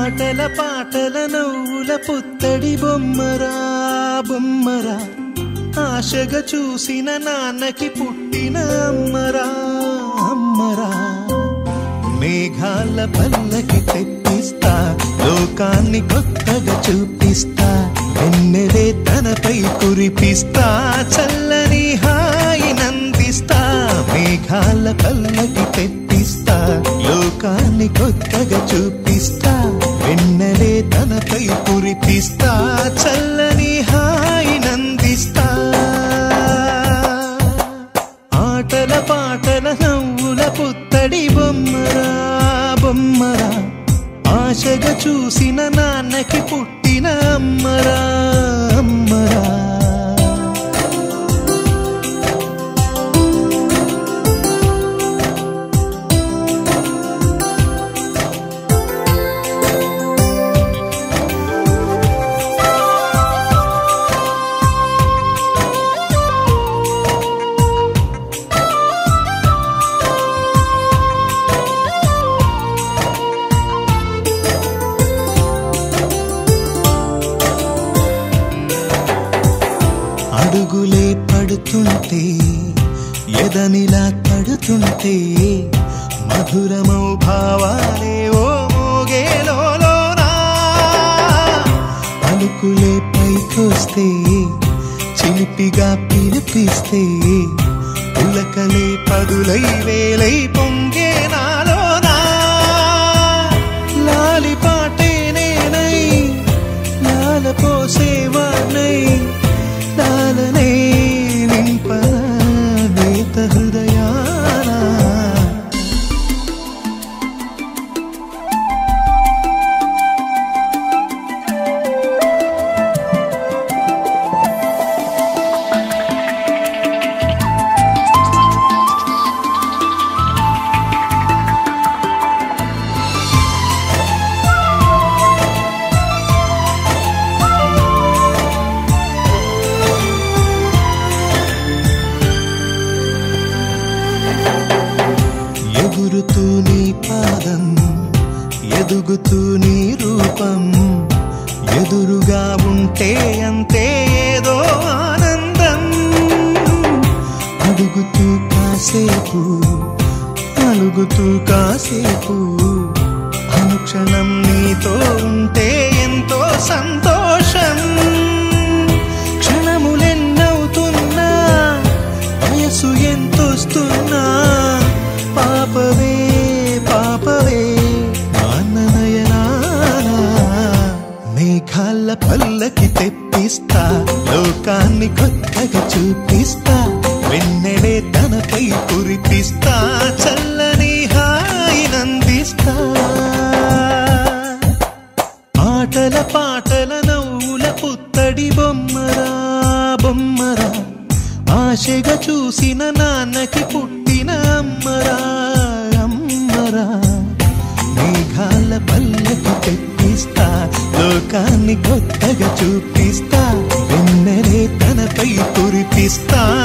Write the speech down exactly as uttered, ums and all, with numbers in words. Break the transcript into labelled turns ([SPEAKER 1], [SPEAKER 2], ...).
[SPEAKER 1] ఆటల పాటల నవ్వుల పుత్తడి బొమ్మరా బొమ్మరా ఆశగా చూసిన నాన్నకి పుట్టిన అమ్మరా అమ్మరా మేఘాల పల్లకి తెప్పిస్తా లోకాన్ని కొత్తగా చూపిస్తా వెన్నెలే తనపై కురిపిస్తా చల్లని హాయి నందిస్తా మేఘాల పల్లకి తెప్పిస్తా లోకాన్ని కొత్తగా చూపిస్తా వెన్నెలే తనపై కురిపిస్తా చల్లని హాయి నందిస్తా ఆటల పాటల నవ్వుల పుత్తడి బొమ్మరా బొమ్మరా ఆశగా చూసిన నాన్నకి పుట్టిన అమ్మరా అమ్మరా అడుగులే పడుతుంటే ఎదనిలా తడుతుంటే మధురమౌ భావాలే ఓ మోగేలోనా పలుకులే పైకొస్తే చిలిపిగా పిలిపిస్తే పులకలే పదులై వేలై పొంగే నాలోనా లాలి పాటే నేనై లాల పోసేవాణ్ణై లాలనే నింపన నేత హృదయానా ఎగురుతూ నీ పాదం ఎదుగుతూ నీ రూపం ఎదురుగా ఉంటే అంతే ఏదో ఆనందం అడుగుతూ కాసేపు అలుగుతూ కాసేపు అనుక్షణం నీతో ఉంటే ఎంతో సంతోషం క్షణములెన్నవుతున్నా వయసు ఎంతొస్తున్నా పాపవే పాపవే నాన్ననయనానా మేఘాల పల్లకి తెప్పిస్తా లోకాన్ని కొత్తగా చూపిస్తా వెన్నెలే తనపై కురిపిస్తా చల్లని హాయి నందిస్తా ఆటల పాటల నవ్వుల పుత్తడి బొమ్మరా బొమ్మరా ఆశగా చూసిన నాన్నకి పుట్టిన అమ్మరా అమ్మరా మేఘాల పల్లకి తెప్పిస్తా లోకాన్ని కొత్తగా చూపిస్తా వెన్నెలే తనపై కురిపిస్తా